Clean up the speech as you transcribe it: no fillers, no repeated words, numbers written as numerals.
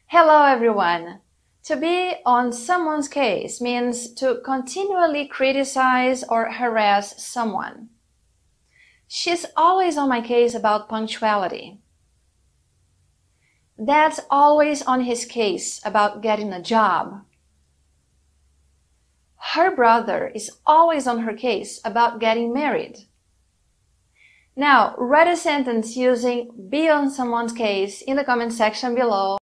Hello everyone! To be on someone's case means to continually criticize or harass someone. She's always on my case about punctuality. Dad's always on his case about getting a job. Her brother is always on her case about getting married. Now, write a sentence using be on someone's case in the comment section below.